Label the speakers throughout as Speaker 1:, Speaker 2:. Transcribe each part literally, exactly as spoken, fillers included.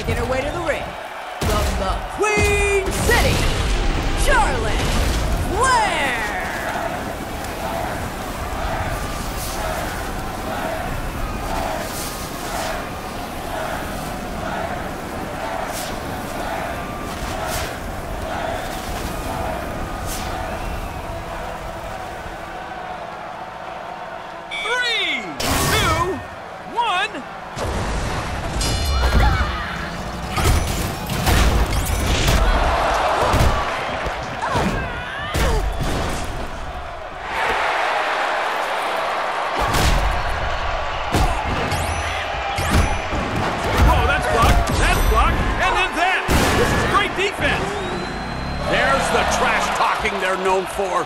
Speaker 1: making her way to the ring, from the Queen City, Charlotte Flair!
Speaker 2: They're known for.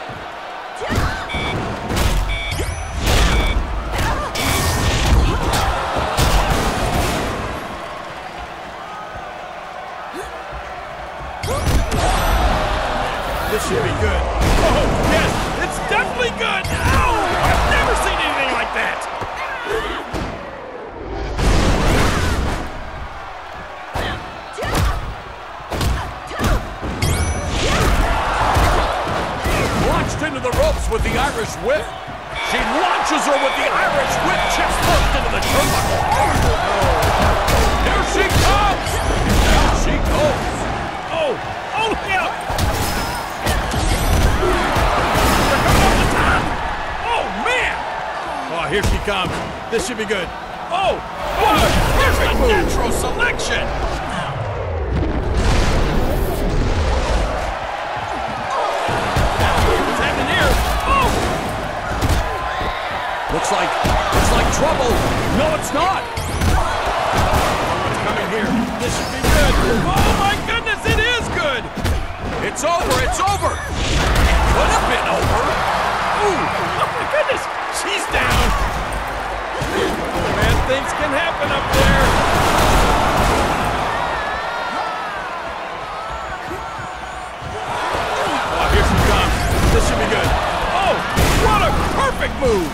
Speaker 3: This should be good. Oh, yes, it's definitely good. Ow! I've never seen anything like that.
Speaker 2: Into the ropes with the Irish whip. She launches her with the Irish whip, chest first into the turnbuckle. Here she comes. There she goes.
Speaker 3: Oh, oh, look out. They're coming up the top. Oh, man. Oh, here she comes. This should be good. Oh, what a perfect natural selection.
Speaker 2: Looks like, looks like trouble. No, it's not.
Speaker 3: What's coming here? This should be good. Oh, my goodness, it is good.
Speaker 2: It's over, it's over. It could have been over.
Speaker 3: Ooh, oh, my goodness, she's down. Oh, man, things can happen up there. Oh, here she comes. This should be good. Oh, what a perfect move.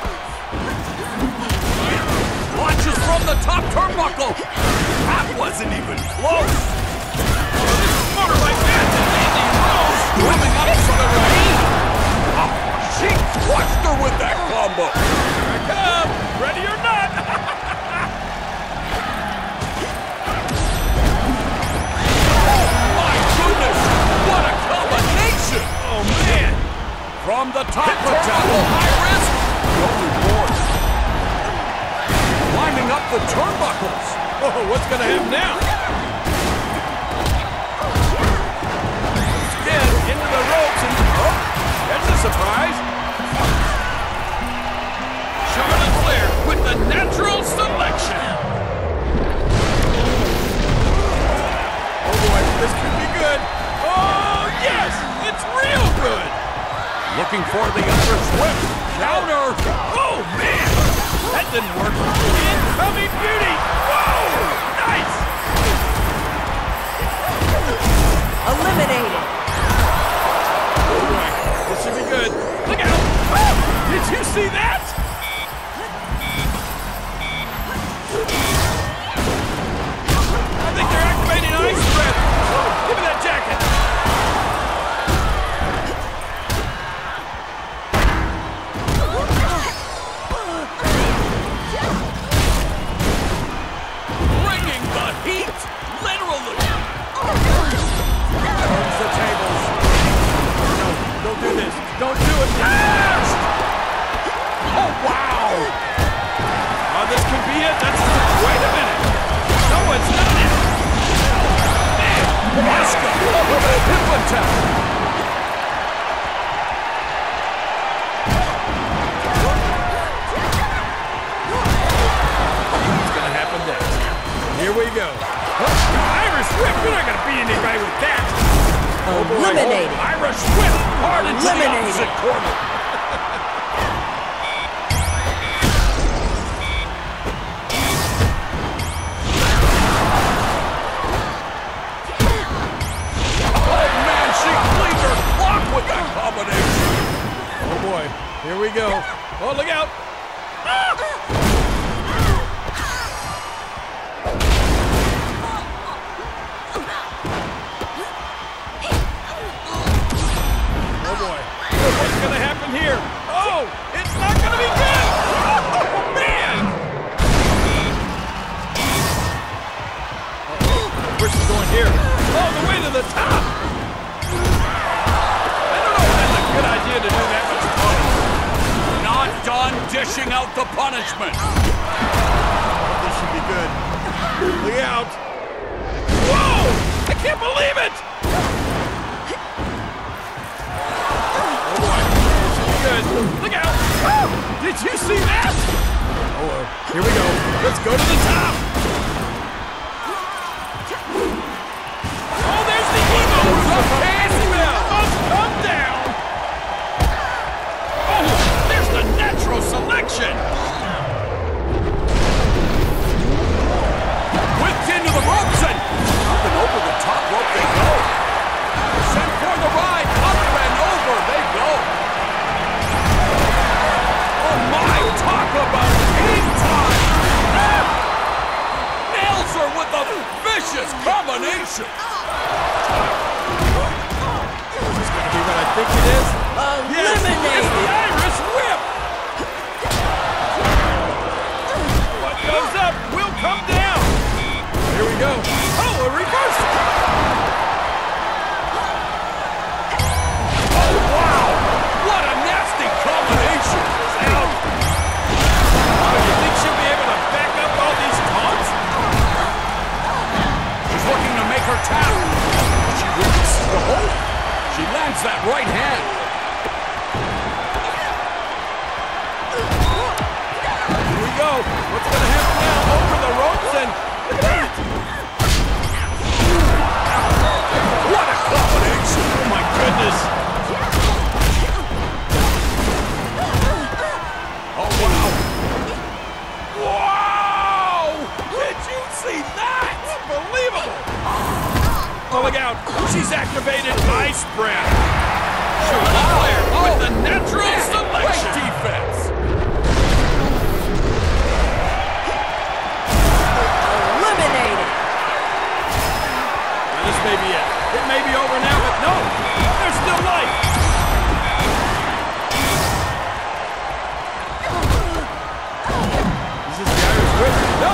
Speaker 2: Launches from the top turnbuckle. That wasn't even close.
Speaker 3: Oh, this is smarter like that than Andy Rose.
Speaker 2: Coming up to the ring. Oh, she crushed her with that combo.
Speaker 3: Here I come. Ready or not.
Speaker 2: Oh, my goodness. What a combination.
Speaker 3: Oh, man.
Speaker 2: From the top turnbuckle, high risk. No reward. Climbing up the turnbuckles.
Speaker 3: Oh, what's going to happen now? Again, into the ropes and... Oh, that's a surprise. Charlotte Flair with the natural selection. Oh, boy, this could be good. Oh, yes, it's real good.
Speaker 2: Looking for the Irish whip. Counter.
Speaker 3: Oh, man. That didn't work. Incoming beauty! Whoa! Nice!
Speaker 1: Eliminated.
Speaker 3: Oh boy, this should be good. Look out! Oh, did you see that? I think they're activating an ice spread. Oh, give me that jacket. Don't do it! Yes! Oh, wow! Oh, this could be it. That's... Wait a minute! No, it's not it! Man!
Speaker 2: Asuka with a hip attack!
Speaker 3: What's going to happen next? Here we go. Oh, Irish whip! You're not going to beat anybody with that!
Speaker 1: Oh, eliminated.
Speaker 2: Oh, Irish whip hard into the opposite corner. Oh man, she cleaned her clock with that combination.
Speaker 3: Oh boy, here we go. Oh, look out. Ah! here. All the way to the top. I don't know if that's a good idea to do that much punishment.
Speaker 2: Not done dishing out the punishment.
Speaker 3: This should be good. Look out. Whoa! I can't believe it! Oh boy. This should be good. Look out! Oh, did you see that? Oh, uh, here we go. Let's go to the top. Oh, there's the eagle. The Caswell must come down. Oh, there's the natural selection.
Speaker 2: Whipped into the ropes and up and over the top rope they go. Sent for the ride, up and over they go. Oh my, talk about game time! Ah! Nails her with a vicious combination.
Speaker 3: Is this going to be what I think it is? Yes, it's the Irish whip. What goes up will come down. Here we go. Oh, a reversal.
Speaker 2: Oh wow, what a nasty combination.
Speaker 3: Out. Oh, you think she'll be able to back up all these taunts?
Speaker 2: She's looking to make her tap. She releases the hold. She lands that right hand.
Speaker 3: Here we go. What's going to happen now? Over the ropes and look at that.
Speaker 2: What a combination.
Speaker 3: Oh my goodness.
Speaker 2: Oh wow. Wow! Did you see that?
Speaker 3: Unbelievable. Oh, look out. She's activated Ice Breath. Charlotte Flair with the natural selection.
Speaker 2: Great defense.
Speaker 1: Eliminated.
Speaker 3: Now, this may be it. It may be over now, but no. There's still life. Is this the Irish whip? No.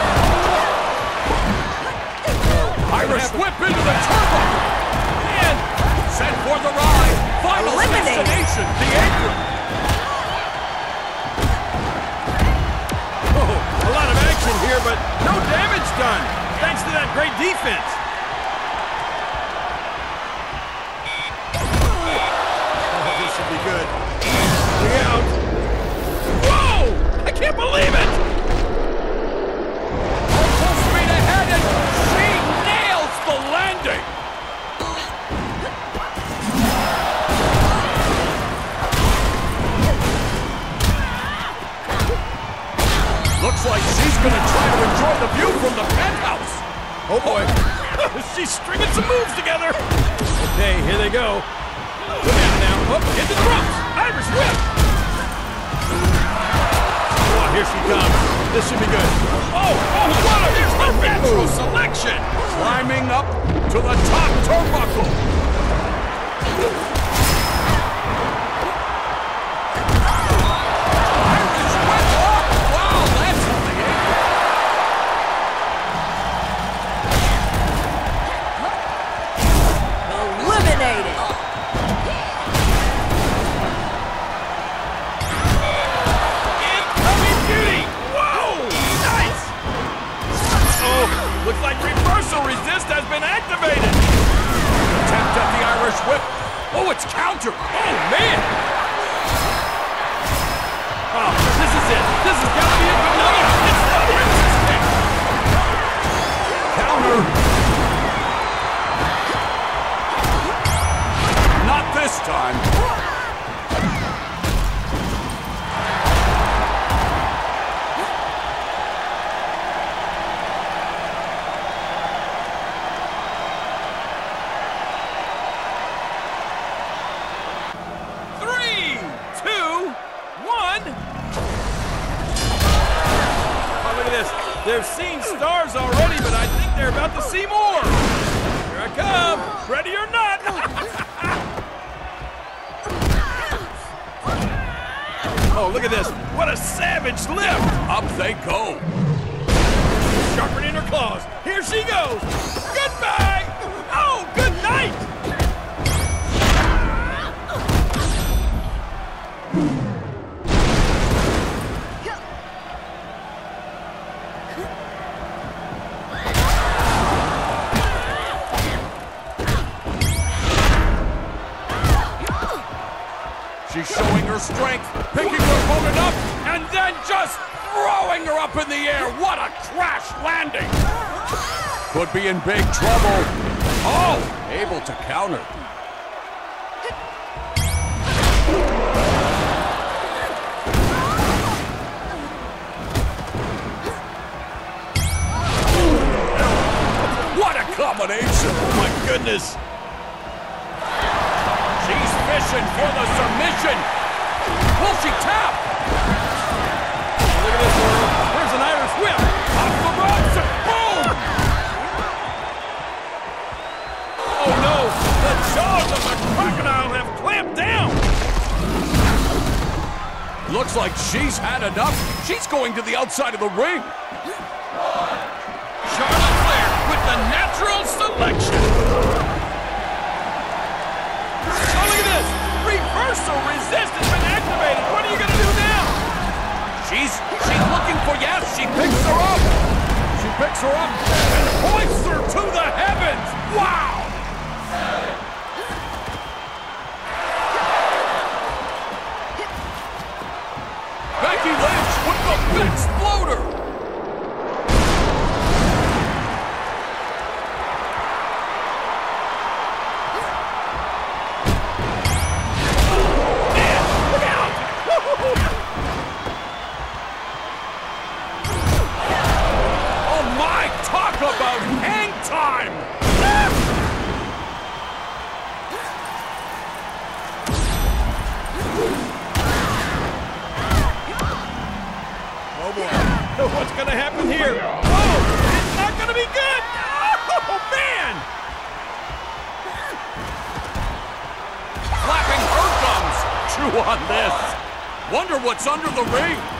Speaker 2: Irish whip into the turnbuckle. And sent for the ride. Final
Speaker 1: Eliminated.
Speaker 2: destination, the apron.
Speaker 3: Oh, a lot of action here, but no damage done. Thanks to that great defense. Oh, this should be good. Look out. Whoa! I can't believe it!
Speaker 2: Full speed ahead and she nails the landing. Looks like she's gonna try to enjoy the view from the penthouse.
Speaker 3: Oh boy. She's stringing some moves together. Okay, here they go. Look at it now. Up into the ropes. Irish whip. Oh, here she comes. This should be good. Oh, oh, what a here's the natural selection.
Speaker 2: Climbing up to the top turnbuckle. Irish whip up. Wow, that's on the apron.
Speaker 1: Eliminated.
Speaker 3: Incoming beauty. Whoa, nice. Oh, looks like reversal resist has been activated.
Speaker 2: Tapped at the Irish whip. Oh, it's counter.
Speaker 3: Oh, man. Oh, this is it. This has got to be it, but no, no, it's the princess kick.
Speaker 2: Counter. Not this time.
Speaker 3: Three, two, one. Oh, look at this. They've seen stars already, but I think they're about to see more. Here I come. Ready or not. Oh, look at this. What a savage lift.
Speaker 2: Up they go.
Speaker 3: Sharpening her claws. Here she goes. Goodbye.
Speaker 2: She's showing her strength, picking her opponent up, and then just throwing her up in the air. What a crash landing! Could be in big trouble. Oh, able to counter. What a combination!
Speaker 3: Oh my goodness!
Speaker 2: She's fishing for the submission. Will she tap?
Speaker 3: Look at this, world. There's an Irish whip.
Speaker 2: Off the ropes and boom!
Speaker 3: Oh no! The jaws of the crocodile have clamped down!
Speaker 2: Looks like she's had enough. She's going to the outside of the ring.
Speaker 3: Charlotte Flair with the natural selection. Oh, look at this! Reversal resist has been activated. What are you gonna do now?
Speaker 2: She's she's looking for yes. She picks her up. She picks her up and hoists her to the heavens. Wow! Becky Lynch with the big exploder.
Speaker 3: Man, look out!
Speaker 2: Oh my! Talk about hang time!
Speaker 3: Oh boy. What's gonna happen here? Oh! It's not gonna be good! Oh man!
Speaker 2: Flapping her gums. Chew on this. Wonder what's under the ring.